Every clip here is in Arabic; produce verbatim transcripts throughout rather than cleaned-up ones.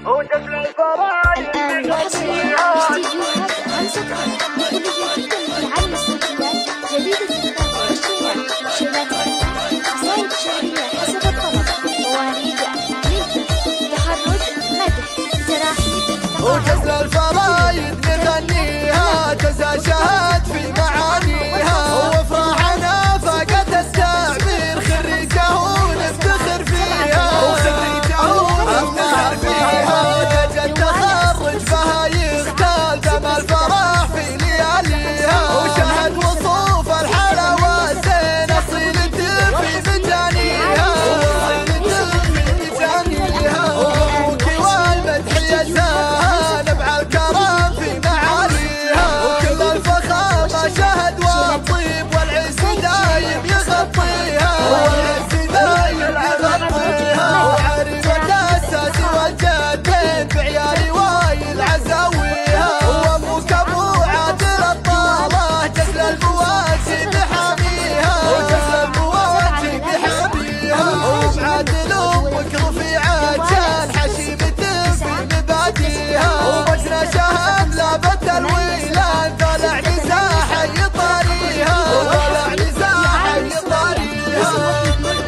الآن وحصريا استديوهات همسة فرح لكل جديد في عالم الصوتيات، جديد الزفات والشيلات، شيلات قصائد شعرية حسب الطلب، مواليد ملك، تخرج، مدح، تراحيب، وجزل الفرايد نغنيها، جزا شهد في معانيها، وافراحنا فقد التعبير خريجه ونفتخر فيها، الله فيها تجد التخرج بها يختال دم الفرح في لياليها، وشهد وصوف الحلاوة الزين اصيل الدم في مجانيها، وابوك والمدح يزهى نبع الكرم في معاليها، وكل الفخامة شهد والطيب والعز دايم يغطيها، والعز دايم يغطيها، وعريبة الساس والجدين بعيالي وايل عزاويها، وابوك ابو عادل الطالة جزل المواسي بحاميها، وجزل المواسي بحاميها، وبعادل امك رفيعة كان حشيمة في مباديها، ووجنا شهد لابد الويلان طالع نزاح يطاريها، طالع نزاح يطاريها.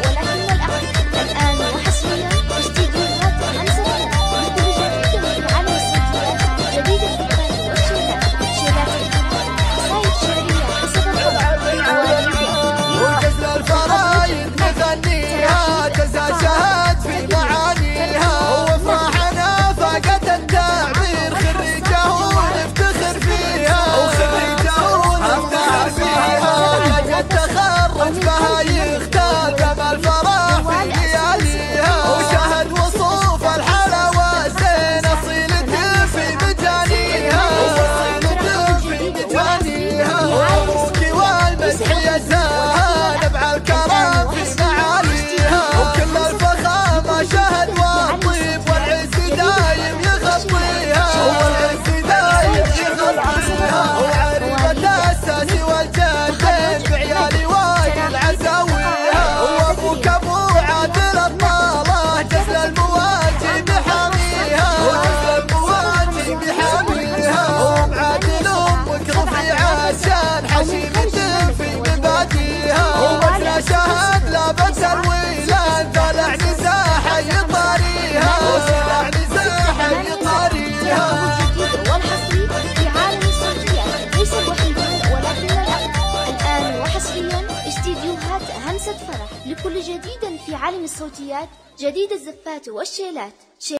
الآن وحصريا استديوهات همسة فرح لكل جديد في عالم الصوتيات، جديد الزفات والشيلات، شيلات قصائد شعرية حسب الطلب، مواليد وجزل الفرايد نغنيها، جزا شهد في معانيها، وافراحنا فقد التعبير خريجه ونفتخر فيها، وخريجه ونفتخر فيها، تجد تخرج بها يختال دم الفرح في لياليها، وشهد وصوف الحلاوة الزين اصيل الدم في مجانيها، اصيل الدم في مجانيها، وابوك والمدح يزهى نبع الكرم في معاليها، وكل الفخامة شهد والطيب والعز دايم يغطيها، والعز دايم يغطيها، وعريبة الساس والجدين بعيالي وايل عزاويها، وابوك ابو عادل الطالة جزل المواجي بحاميها، وجزل المواجي بحاميها، وبعادل امك رفيعة كان حشيمة في مباديها، ووجنا شهد لابد الويلان طالع نزاح يطاريها، طالع نزاح يطاريها. الجديد والحصري في عالم الصوتيات، ليس الوحيد ولكن الأفضل. الآن وحصريا استديوهات همسة فرح لكل جديد في عالم الصوتيات، جديد الزفات والشيلات.